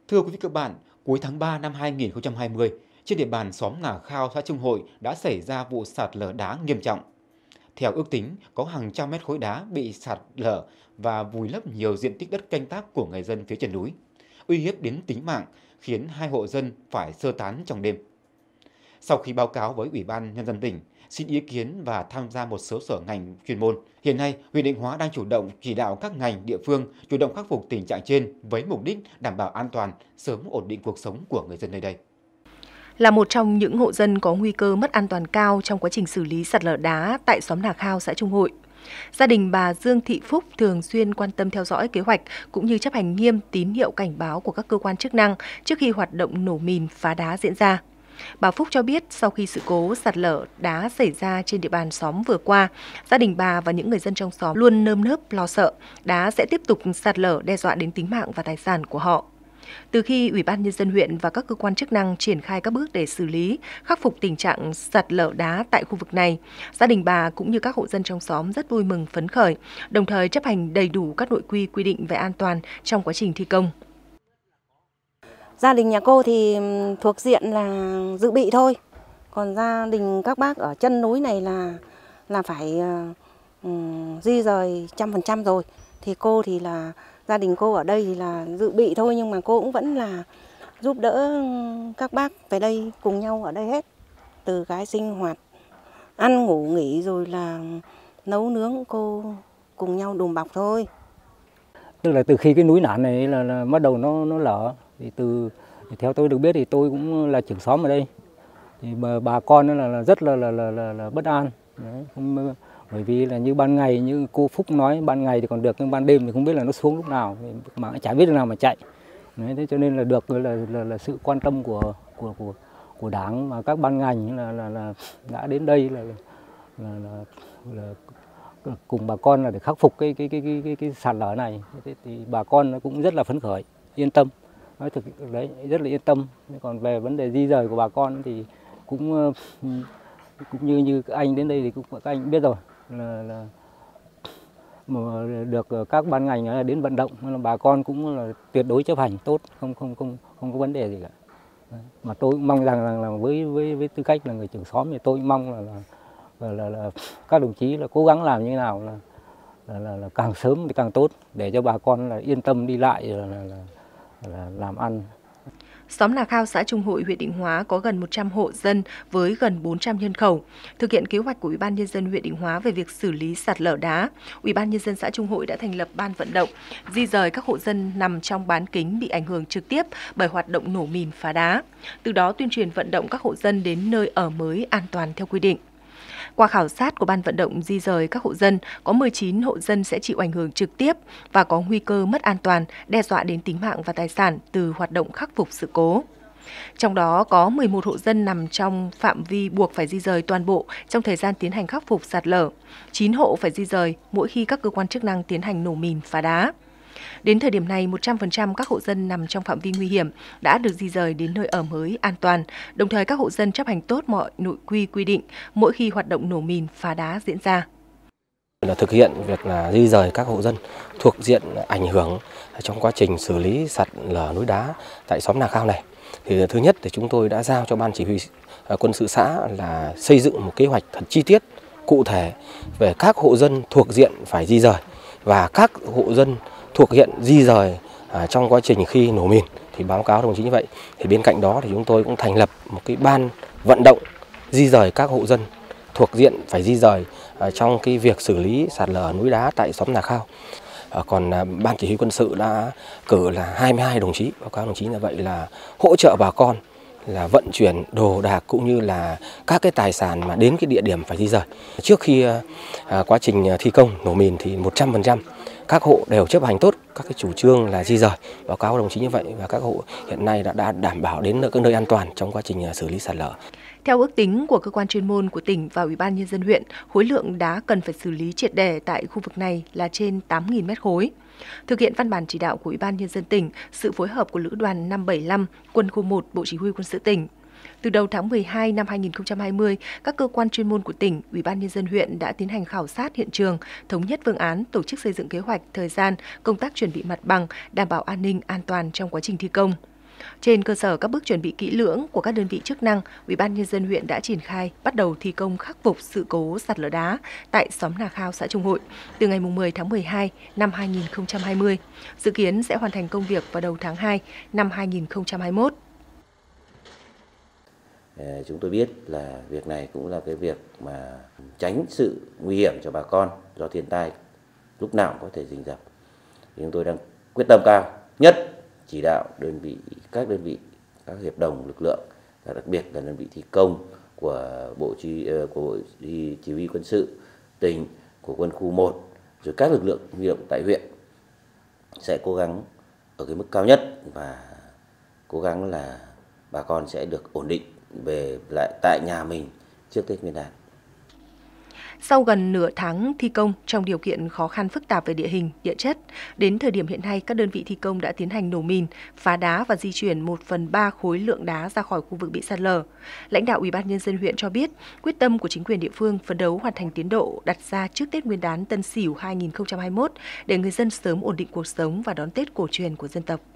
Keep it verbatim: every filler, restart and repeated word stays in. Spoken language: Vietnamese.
Thưa quý vị các bạn, cuối tháng ba năm hai nghìn không trăm hai mươi, trên địa bàn xóm Nà Khao, xã Trung Hội đã xảy ra vụ sạt lở đá nghiêm trọng. Theo ước tính, có hàng trăm mét khối đá bị sạt lở và vùi lấp nhiều diện tích đất canh tác của người dân phía chân núi, uy hiếp đến tính mạng, khiến hai hộ dân phải sơ tán trong đêm. Sau khi báo cáo với Ủy ban Nhân dân tỉnh, xin ý kiến và tham gia một số sở ngành chuyên môn, hiện nay huyện Định Hóa đang chủ động chỉ đạo các ngành địa phương chủ động khắc phục tình trạng trên với mục đích đảm bảo an toàn, sớm ổn định cuộc sống của người dân nơi đây. Là một trong những hộ dân có nguy cơ mất an toàn cao trong quá trình xử lý sạt lở đá tại xóm Nà Khao, xã Trung Hội, gia đình bà Dương Thị Phúc thường xuyên quan tâm theo dõi kế hoạch cũng như chấp hành nghiêm tín hiệu cảnh báo của các cơ quan chức năng trước khi hoạt động nổ mìn phá đá diễn ra. Bà Phúc cho biết sau khi sự cố sạt lở đá xảy ra trên địa bàn xóm vừa qua, gia đình bà và những người dân trong xóm luôn nơm nớp lo sợ đá sẽ tiếp tục sạt lở đe dọa đến tính mạng và tài sản của họ. Từ khi Ủy ban Nhân dân huyện và các cơ quan chức năng triển khai các bước để xử lý, khắc phục tình trạng sạt lở đá tại khu vực này, gia đình bà cũng như các hộ dân trong xóm rất vui mừng phấn khởi, đồng thời chấp hành đầy đủ các nội quy quy định về an toàn trong quá trình thi công. Gia đình nhà cô thì thuộc diện là dự bị thôi, còn gia đình các bác ở chân núi này là là phải uh, di rời trăm phần trăm rồi. Thì cô thì là gia đình cô ở đây thì là dự bị thôi, nhưng mà cô cũng vẫn là giúp đỡ các bác về đây cùng nhau ở đây hết, từ cái sinh hoạt, ăn ngủ nghỉ rồi là nấu nướng cô cùng nhau đùm bọc thôi. Tức là từ khi cái núi nản này là, là bắt đầu nó nó lở thì từ theo tôi được biết thì tôi cũng là trưởng xóm ở đây, thì bà, bà con là, là rất là là, là, là, là bất an. Đấy, không, bởi vì là như ban ngày như cô Phúc nói, ban ngày thì còn được, nhưng ban đêm thì không biết là nó xuống lúc nào mà chả biết lúc nào mà chạy. Đấy, thế cho nên là được là, là, là sự quan tâm của của của của đảng và các ban ngành là là, là đã đến đây là là, là, là, là cùng bà con là để khắc phục cái cái cái cái cái, cái sạt lở này. Thế thì bà con cũng rất là phấn khởi, yên tâm. Nói thực đấy, rất là yên tâm. Còn về vấn đề di rời của bà con thì cũng cũng như như các anh đến đây thì cũng các anh biết rồi, là, là được các ban ngành đến vận động, là bà con cũng là tuyệt đối chấp hành tốt, không không không không có vấn đề gì cả. Mà tôi cũng mong rằng là, là với với với tư cách là người trưởng xóm thì tôi cũng mong là là, là, là, là các đồng chí là cố gắng làm như thế nào là là, là, là càng sớm thì càng tốt, để cho bà con là yên tâm đi lại là, là, là, là làm ăn. Xóm Nà Khao, xã Trung Hội, huyện Định Hóa có gần một trăm hộ dân với gần bốn trăm nhân khẩu. Thực hiện kế hoạch của Ủy ban Nhân dân huyện Định Hóa về việc xử lý sạt lở đá, Ủy ban Nhân dân xã Trung Hội đã thành lập ban vận động, di rời các hộ dân nằm trong bán kính bị ảnh hưởng trực tiếp bởi hoạt động nổ mìn phá đá. Từ đó tuyên truyền vận động các hộ dân đến nơi ở mới an toàn theo quy định. Qua khảo sát của ban vận động di rời các hộ dân, có mười chín hộ dân sẽ chịu ảnh hưởng trực tiếp và có nguy cơ mất an toàn, đe dọa đến tính mạng và tài sản từ hoạt động khắc phục sự cố. Trong đó có mười một hộ dân nằm trong phạm vi buộc phải di rời toàn bộ trong thời gian tiến hành khắc phục sạt lở, chín hộ phải di rời mỗi khi các cơ quan chức năng tiến hành nổ mìn phá đá. Đến thời điểm này, một trăm phần trăm các hộ dân nằm trong phạm vi nguy hiểm đã được di rời đến nơi ở mới an toàn, đồng thời các hộ dân chấp hành tốt mọi nội quy quy định mỗi khi hoạt động nổ mìn phá đá diễn ra. Là thực hiện việc là di rời các hộ dân thuộc diện ảnh hưởng trong quá trình xử lý sạt lở núi đá tại xóm Nà Khao này. Thì thứ nhất thì chúng tôi đã giao cho ban chỉ huy quân sự xã là xây dựng một kế hoạch thật chi tiết, cụ thể về các hộ dân thuộc diện phải di rời và các hộ dân thuộc diện di rời à, trong quá trình khi nổ mìn thì báo cáo đồng chí như vậy. Thì bên cạnh đó thì chúng tôi cũng thành lập một cái ban vận động di rời các hộ dân thuộc diện phải di rời à, trong cái việc xử lý sạt lở núi đá tại xóm Nà Khao. À, còn à, ban chỉ huy quân sự đã cử là hai mươi hai đồng chí, báo cáo đồng chí là vậy, là hỗ trợ bà con là vận chuyển đồ đạc cũng như là các cái tài sản mà đến cái địa điểm phải di rời. Trước khi à, quá trình thi công nổ mìn thì một trăm phần trăm các hộ đều chấp hành tốt các cái chủ trương là di rời, báo cáo đồng chí như vậy, và các hộ hiện nay đã, đã đảm bảo đến các nơi an toàn trong quá trình xử lý sạt lở. Theo ước tính của cơ quan chuyên môn của tỉnh và Ủy ban Nhân dân huyện, khối lượng đá cần phải xử lý triệt để tại khu vực này là trên tám nghìn mét khối. Thực hiện văn bản chỉ đạo của Ủy ban Nhân dân tỉnh, sự phối hợp của Lữ đoàn năm bảy lăm, Quân khu một, Bộ Chỉ huy Quân sự tỉnh. Từ đầu tháng mười hai năm hai nghìn không trăm hai mươi, các cơ quan chuyên môn của tỉnh, Ủy ban Nhân dân huyện đã tiến hành khảo sát hiện trường, thống nhất phương án, tổ chức xây dựng kế hoạch, thời gian, công tác chuẩn bị mặt bằng, đảm bảo an ninh, an toàn trong quá trình thi công. Trên cơ sở các bước chuẩn bị kỹ lưỡng của các đơn vị chức năng, Ủy ban Nhân dân huyện đã triển khai bắt đầu thi công khắc phục sự cố sạt lở đá tại xóm Nà Khao, xã Trung Hội từ ngày mười tháng mười hai năm hai nghìn không trăm hai mươi. Dự kiến sẽ hoàn thành công việc vào đầu tháng hai năm hai nghìn không trăm hai mươi mốt. Chúng tôi biết là việc này cũng là cái việc mà tránh sự nguy hiểm cho bà con do thiên tai lúc nào cũng có thể rình rập. Chúng tôi đang quyết tâm cao nhất chỉ đạo đơn vị, các đơn vị, các hiệp đồng lực lượng, và đặc biệt là đơn vị thi công của bộ chỉ của bộ chỉ huy quân sự tỉnh, của quân khu một, rồi các lực lượng huy động tại huyện sẽ cố gắng ở cái mức cao nhất và cố gắng là bà con sẽ được ổn định về lại tại nhà mình trước Tết Nguyên đán. Sau gần nửa tháng thi công trong điều kiện khó khăn phức tạp về địa hình, địa chất, đến thời điểm hiện nay các đơn vị thi công đã tiến hành nổ mìn, phá đá và di chuyển một phần ba khối lượng đá ra khỏi khu vực bị sạt lở. Lãnh đạo Ủy ban Nhân dân huyện cho biết, quyết tâm của chính quyền địa phương phấn đấu hoàn thành tiến độ đặt ra trước Tết Nguyên đán Tân Sửu hai nghìn không trăm hai mươi mốt để người dân sớm ổn định cuộc sống và đón Tết cổ truyền của dân tộc.